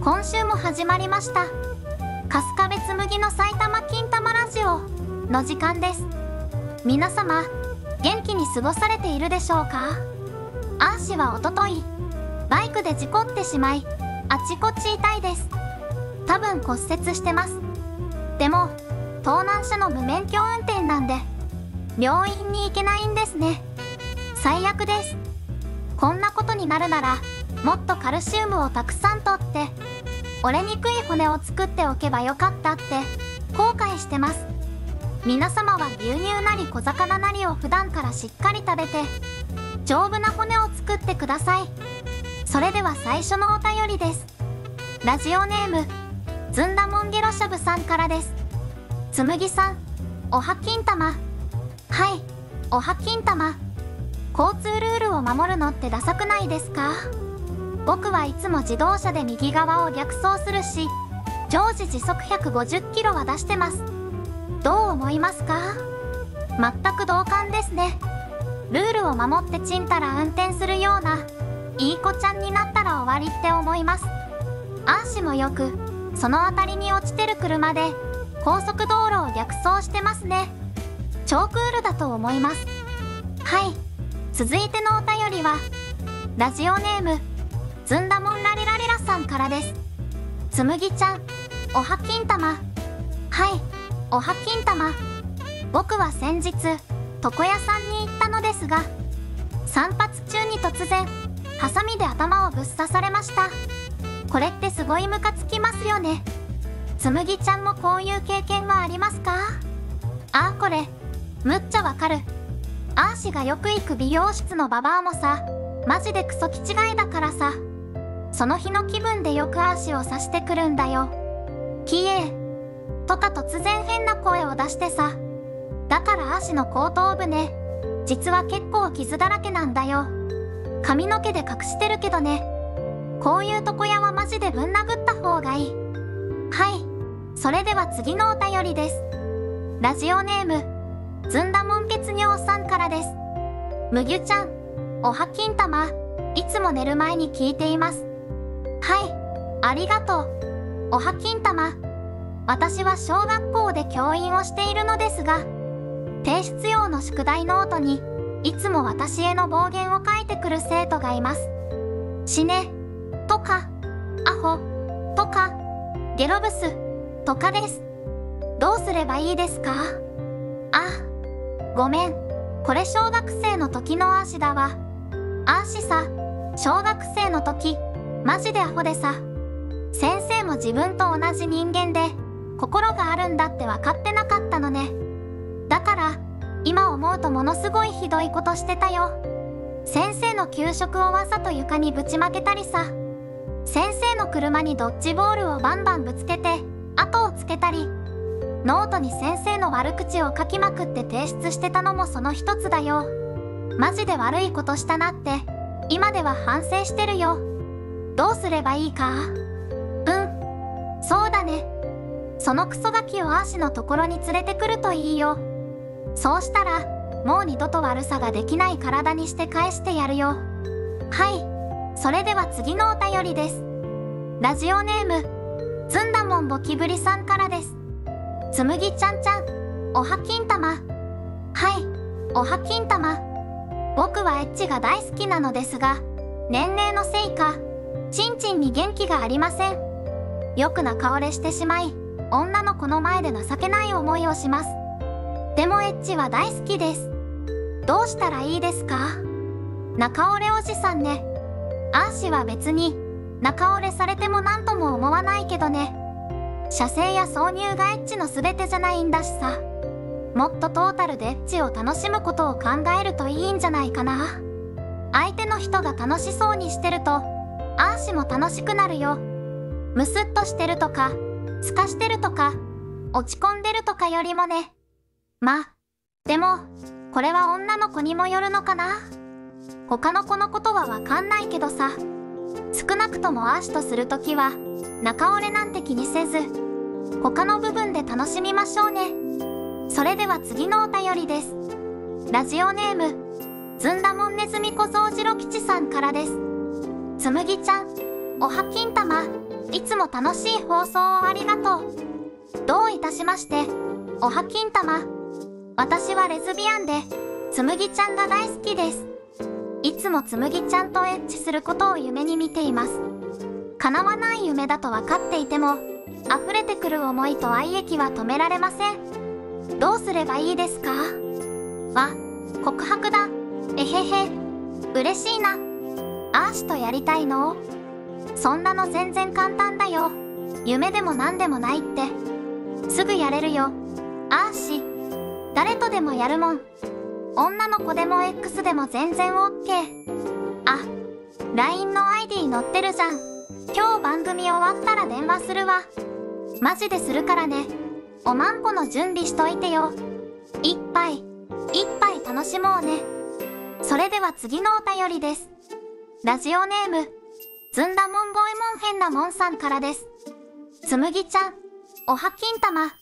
今週も始まりました春日部紬の埼玉金玉ラジオの時間です。皆様元気に過ごされているでしょうか。アーシはおとといバイクで事故ってしまいあちこち痛いです。多分骨折してます。でも盗難車の無免許運転なんで病院に行けないんですね。最悪です。こんなことになるならもっとカルシウムをたくさんとって折れにくい骨を作っておけばよかったって後悔してます。皆様は牛乳なり小魚なりを普段からしっかり食べて丈夫な骨を作ってください。それでは最初のお便りです。ラジオネームずんだもんゲロしゃぶさんからです。つむぎさん、おは金玉。はい、おは金玉。交通ルールを守るのってダサくないですか？僕はいつも自動車で右側を逆走するし常時時速150キロは出してます。どう思いますか？全く同感ですね。ルールを守ってちんたら運転するようないい子ちゃんになったら終わりって思います。アーシもよくその辺りに落ちてる車で高速道路を逆走してますね。超クールだと思います。はい、続いてのお便りはラジオネームずんだもんラリラリラさんからです。つむぎちゃん、おは金玉。はい、おは金玉。僕は先日床屋さんに行ったのですが散髪中に突然ハサミで頭をぶっ刺されました。これってすごいムカつきますよね。つむぎちゃんもこういう経験はありますか？あーこれむっちゃわかる。アーシがよく行く美容室のババアもさマジでクソ気違いだからさその日の気分でよく足を刺してくるんだよ。キエーとか突然変な声を出してさ。だから足の後頭部ね、実は結構傷だらけなんだよ。髪の毛で隠してるけどね。こういう床屋はマジでぶん殴った方がいい。はい、それでは次のお便りです。ラジオネームずんだもん血尿さんからです。むぎゅちゃん、おは金玉。いつも寝る前に聞いています。はい、ありがとう。おは金玉。私は小学校で教員をしているのですが提出用の宿題ノートにいつも私への暴言を書いてくる生徒がいます。死ねとかアホとかゲロブスとかです。どうすればいいですか？あ、ごめん、これ小学生の時の足だわ。足さ、小学生の時マジでアホでさ先生も自分と同じ人間で心があるんだって分かってなかったのね。だから今思うとものすごいひどいことしてたよ。先生の給食をわざと床にぶちまけたりさ先生の車にドッジボールをバンバンぶつけて後をつけたりノートに先生の悪口を書きまくって提出してたのもその一つだよ。マジで悪いことしたなって今では反省してるよ。どうすればいいか？そうだね。そのクソガキをアーシのところに連れてくるといいよ。そうしたらもう二度と悪さができない体にして返してやるよ。はい、それでは次のお便りです。ラジオネームずんだもんボキブリさんからです。つむぎちゃんちゃん、おは金玉。はい、おは金玉。僕はエッチが大好きなのですが年齢のせいかちんちんに元気がありません。よく仲折れしてしまい女の子の前で情けない思いをします。でもエッチは大好きです。どうしたらいいですか？仲折れおじさんね。アーシは別に仲折れされても何とも思わないけどね。射精や挿入がエッチの全てじゃないんだしさ。もっとトータルでエッチを楽しむことを考えるといいんじゃないかな。相手の人が楽しそうにしてるとアーシも楽しくなるよ。ムスッとしてるとかすかしてるとか落ち込んでるとかよりもね。でもこれは女の子にもよるのかな。他の子のことはわかんないけどさ少なくともアーシとするときは仲折れなんて気にせず他の部分で楽しみましょうね。それでは次のお便りです。ラジオネームずんだもんねずみ小僧次郎吉さんからです。つむぎちゃん、おは金玉。 いつも楽しい放送をありがとう。どういたしまして。おは金玉。私はレズビアンで、つむぎちゃんが大好きです。いつもつむぎちゃんとエッチすることを夢に見ています。叶わない夢だと分かっていても、溢れてくる思いと愛液は止められません。どうすればいいですか？わ、告白だ。えへへ。嬉しいな。アーシとやりたいの？そんなの全然簡単だよ。夢でも何でもないって。すぐやれるよ。アーシ。誰とでもやるもん。女の子でも X でも全然 OK。あ、LINE の ID 載ってるじゃん。今日番組終わったら電話するわ。マジでするからね。おまんこの準備しといてよ。一杯楽しもうね。それでは次のお便りです。ラジオネーム、ずんだもんごえもん変なもんさんからです。つむぎちゃん、おは金玉。はい、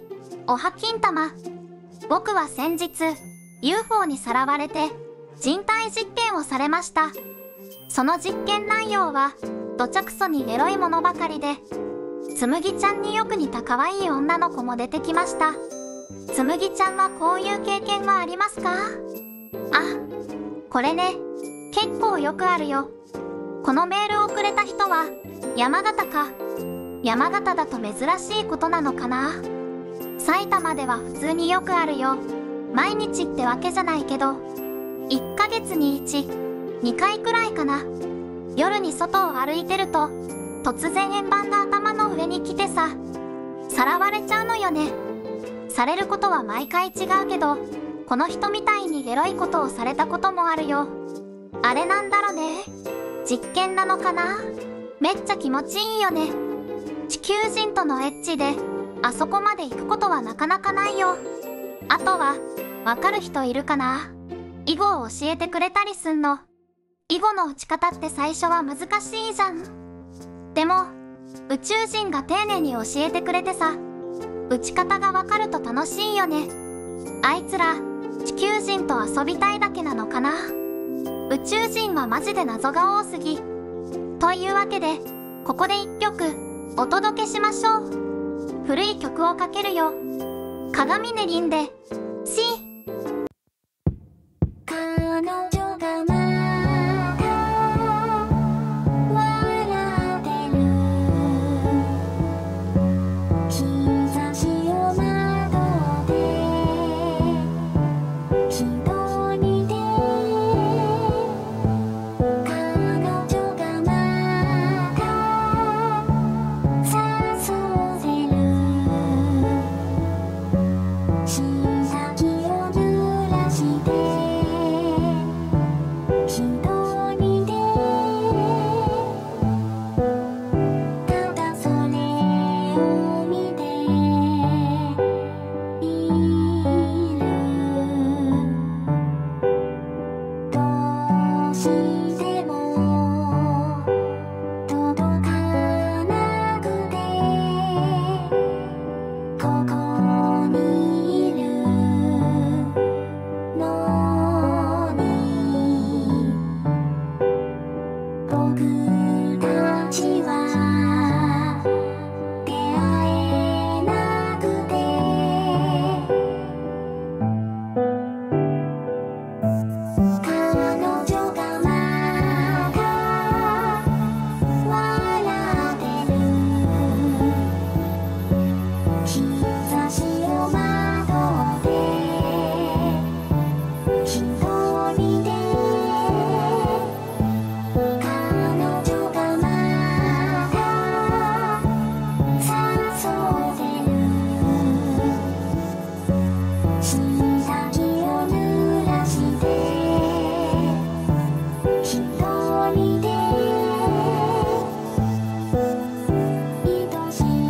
おは金玉。僕は先日、UFO にさらわれて、人体実験をされました。その実験内容は、どちゃくそにエロいものばかりで、つむぎちゃんによく似た可愛い女の子も出てきました。つむぎちゃんはこういう経験はありますか？あ、これね、結構よくあるよ。このメールをくれた人は、山形か。山形だと珍しいことなのかな。埼玉では普通によくあるよ。毎日ってわけじゃないけど、1ヶ月に1、2回くらいかな。夜に外を歩いてると、突然円盤が頭の上に来てさ、さらわれちゃうのよね。されることは毎回違うけど、この人みたいにエロいことをされたこともあるよ。あれなんだろね。実験なのかな。めっちゃ気持ちいいよね。地球人とのエッチで、あそこまで行くことはなかなかないよ。あとは、わかる人いるかな？囲碁を教えてくれたりすんの。囲碁の打ち方って最初は難しいじゃん。でも、宇宙人が丁寧に教えてくれてさ、打ち方がわかると楽しいよね。あいつら、地球人と遊びたいだけなのかな。宇宙人はマジで謎が多すぎ。というわけで、ここで一曲、お届けしましょう。古い曲をかけるよ。鏡ねりんで、し。彼女がまた笑ってる。日差しを窓で一人で。彼女がまた誘ってる。舌先を濡らして一人で。ただそれを見ている。どうしても届かなくて、ここにいるのに、僕たちは出会えなくて。彼女がまた笑ってる。日差しを窓で一人で。彼女がまた誘ってる。舌先を濡らして一人で。愛しい。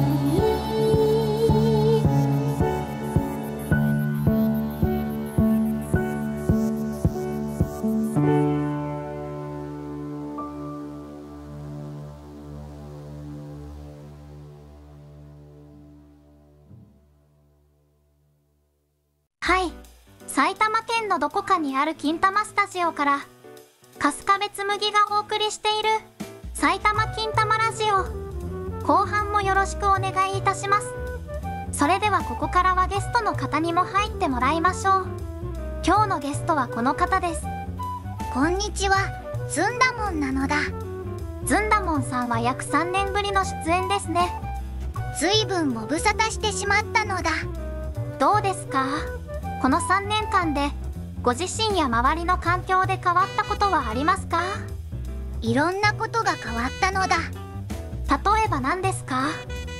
はい、埼玉県のどこかにある金玉スタジオから、春日部つむぎがお送りしている埼玉金玉ラジオ後半もよろしくお願いいたします。それではここからはゲストの方にも入ってもらいましょう。今日のゲストはこの方です。 こんにちは、ずんだもんなのだ。 ずんだもんさんは約3年ぶりの出演ですね。 ずいぶんご無沙汰してしまったのだ。 どうですか？この3年間でご自身や周りの環境で変わったことはありますか？ いろんなことが変わったのだ。 例えば何ですか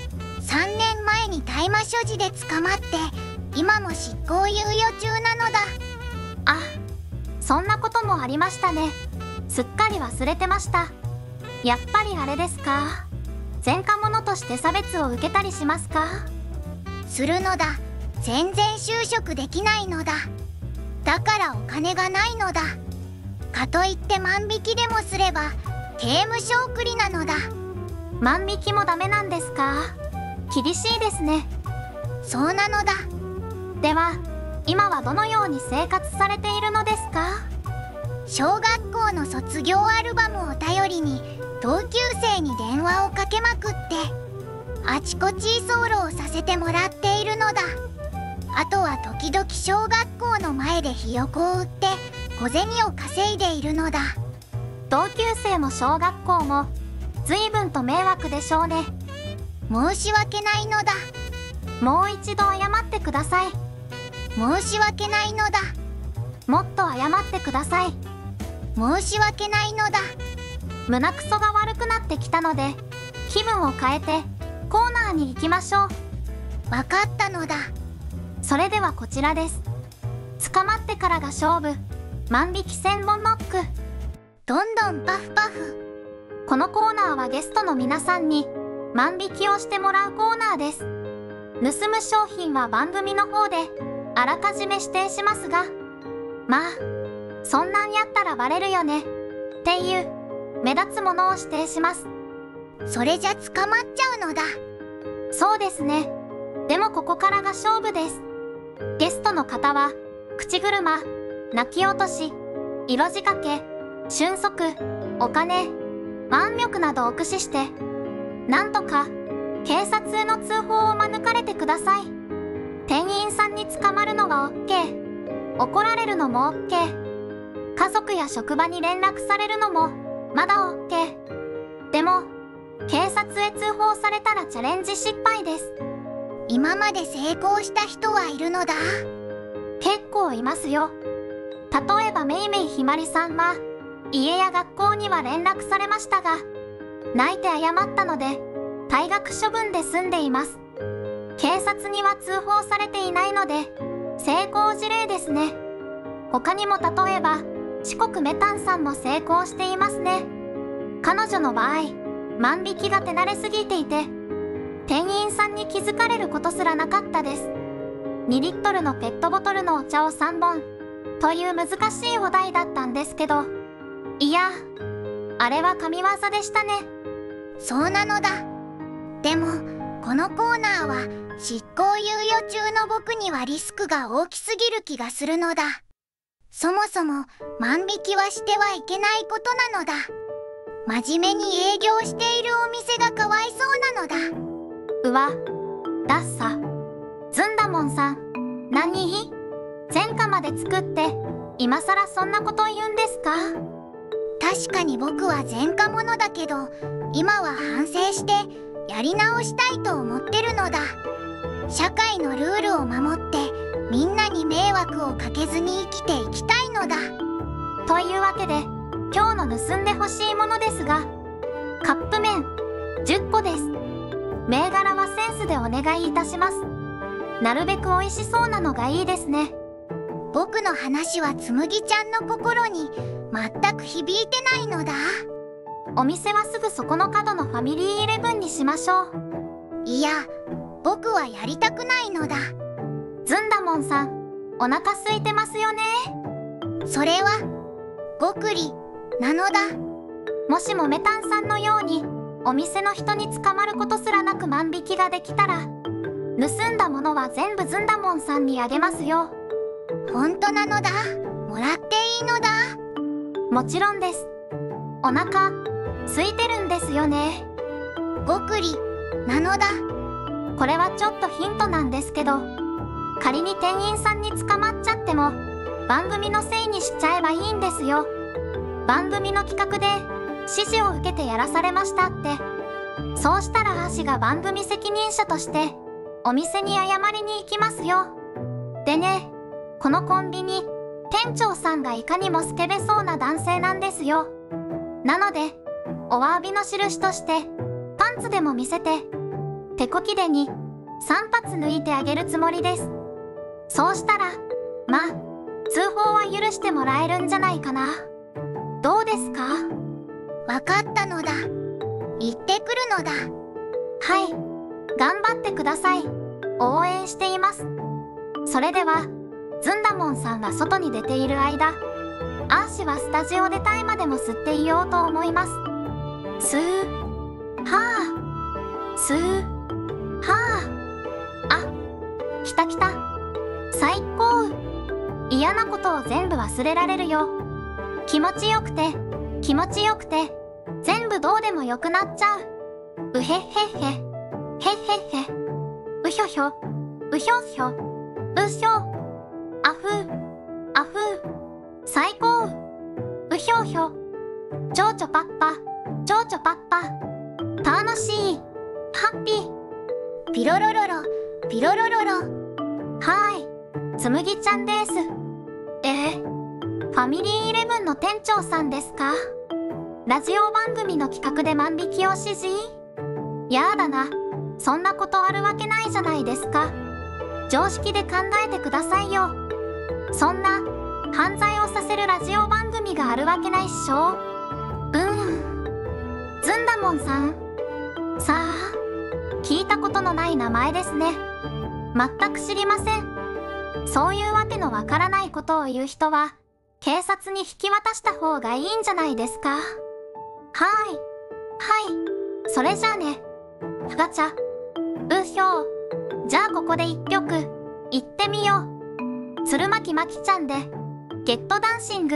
？3年前に大麻所持で捕まって今も執行猶予中なのだ。 あ、そんなこともありましたね。すっかり忘れてました。やっぱりあれですか？前科者として差別を受けたりしますか？ するのだ。全然就職できないのだ。だからお金がないのだ。かといって万引きでもすれば刑務所送りなのだ。 万引きもダメなんですか？厳しいですね。 そうなのだ。 では今はどのように生活されているのですか？ 小学校の卒業アルバムを頼りに同級生に電話をかけまくってあちこち居候をさせてもらっているのだ。あとは時々小学校の前でひよこを売って小銭を稼いでいるのだ。 同級生も小学校も随分と迷惑でしょうね。 申し訳ないのだ。 もう一度謝ってください。 申し訳ないのだ。 もっと謝ってください。 申し訳ないのだ。 胸くそが悪くなってきたので気分を変えてコーナーに行きましょう。 わかったのだ。 それではこちらです。捕まってからが勝負、万引き千本ノック。 どんどんパフパフ。 このコーナーはゲストの皆さんに万引きをしてもらうコーナーです。盗む商品は番組の方であらかじめ指定しますが、まあそんなんやったらバレるよねっていう目立つものを指定します。 それじゃ捕まっちゃうのだ。 そうですね。でもここからが勝負です。ゲストの方は口車、泣き落とし、色仕掛け、瞬足、お金、腕力などを駆使してなんとか警察への通報を免れてください。店員さんに捕まるのは OK、 怒られるのも OK、 家族や職場に連絡されるのもまだ OK。 でも警察へ通報されたらチャレンジ失敗です。 今まで成功した人はいるのだ。 結構いますよ。例えばめいめいひまりさんは家や学校には連絡されましたが泣いて謝ったので退学処分で済んでいます。警察には通報されていないので成功事例ですね。他にも例えば四国メタンさんも成功していますね。彼女の場合万引きが手慣れすぎていて店員さんに気づかれることすらなかったです。2リットルのペットボトルのお茶を3本という難しいお題だったんですけど、いやあれは神業でしたね。 そうなのだ。でもこのコーナーは執行猶予中の僕にはリスクが大きすぎる気がするのだ。そもそも万引きはしてはいけないことなのだ。真面目に営業しているお店がかわいそうなのだ。 うわ、ダッサ。ずんだもんさん、何？前科まで作って今さらそんなこと言うんですか？ 確かに僕は前科者だけど今は反省してやり直したいと思ってるのだ。社会のルールを守ってみんなに迷惑をかけずに生きていきたいのだ。 というわけで今日の盗んでほしいものですが、カップ麺10個です。銘柄はセンスでお願いいたします。なるべく美味しそうなのがいいですね。 僕の話はつむぎちゃんの心に全く響いてないのだ。 お店はすぐそこの角のファミリーイレブンにしましょう。 いや、僕はやりたくないのだ。 ずんだもんさん、お腹空いてますよね。 それはごくりなのだ。 もしもメタンさんのようにお店の人に捕まることすらなく万引きができたら盗んだものは全部ずんだもんさんにあげますよ。 本当なのだ。もらっていいのだ。 もちろんです。お腹空いてるんですよね。 ごくりなのだ。 これはちょっとヒントなんですけど、仮に店員さんに捕まっちゃっても番組のせいにしちゃえばいいんですよ。番組の企画で指示を受けてやらされましたって。そうしたらアシが番組責任者としてお店に謝りに行きますよ。でね、このコンビニ店長さんがいかにもスケベそうな男性なんですよ。なのでお詫びの印としてパンツでも見せて手こきでに3発抜いてあげるつもりです。そうしたらまあ通報は許してもらえるんじゃないかな。どうですか？ わかったのだ。行ってくるのだ。 はい、頑張ってください。応援しています。それではずんだもんさんが外に出ている間、アーシはスタジオでタイマでも吸っていようと思います。吸う、はあ、吸う、はあ。あ、来た来た。最高。嫌なことを全部忘れられるよ。気持ちよくて気持ちよくて全部どうでもよくなっちゃう。うへっへっへ、へっへっへ、うひょひょ、うひょひょ、うひょ、あふう、あふう、最高。うひょうひょ、ちょうちょぱっぱ、ちょうちょぱっぱ、楽しい、ハッピー。 ピロロロロ、ピロロロロ。 はい、つむぎちゃんです。ファミリーイレブンの店長さんですか？ラジオ番組の企画で万引きを指示？やだな、そんなことあるわけないじゃないですか。常識で考えてくださいよ。そんな犯罪をさせるラジオ番組があるわけないっしょ。ずんだもんさん。さあ、聞いたことのない名前ですね。全く知りません。そういうわけのわからないことを言う人は警察に引き渡した方がいいんじゃないですか。はい、はい、それじゃあね。ガチャ、うひょう。じゃあここで一曲いってみよう。鶴巻まきちゃんでゲットダンシング。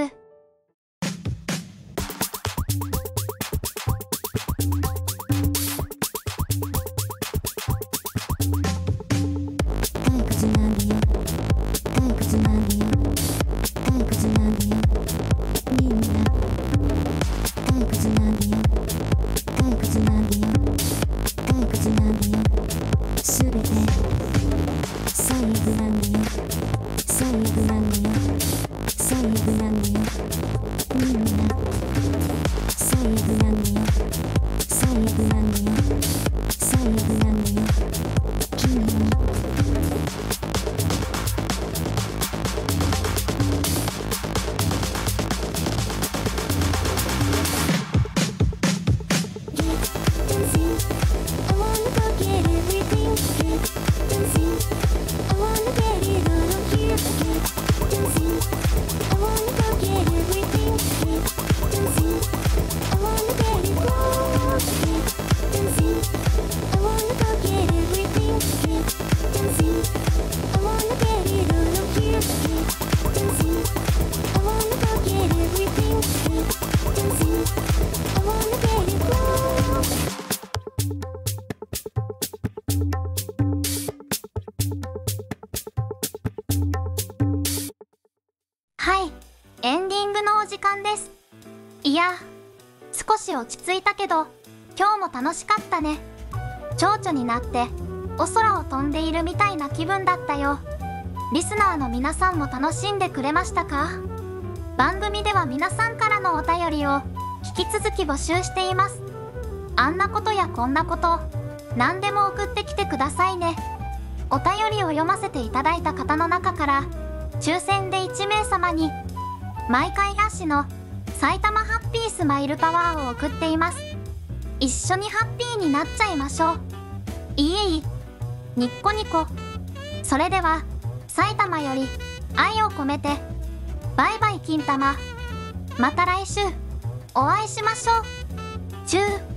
はい、エンディングのお時間です。いや、少し落ち着いたけど今日も楽しかったね。蝶々になってお空を飛んでいるみたいな気分だったよ。リスナーの皆さんも楽しんでくれましたか？番組では皆さんからのお便りを引き続き募集しています。あんなことやこんなこと、何でも送ってきてくださいね。お便りを読ませていただいた方の中から抽選で1名様に毎回アシの埼玉ハッピースマイルパワーを送っています。一緒にハッピーになっちゃいましょう。いいニッコニコ。それでは埼玉より愛を込めてバイバイ金玉。また来週お会いしましょう。チュー。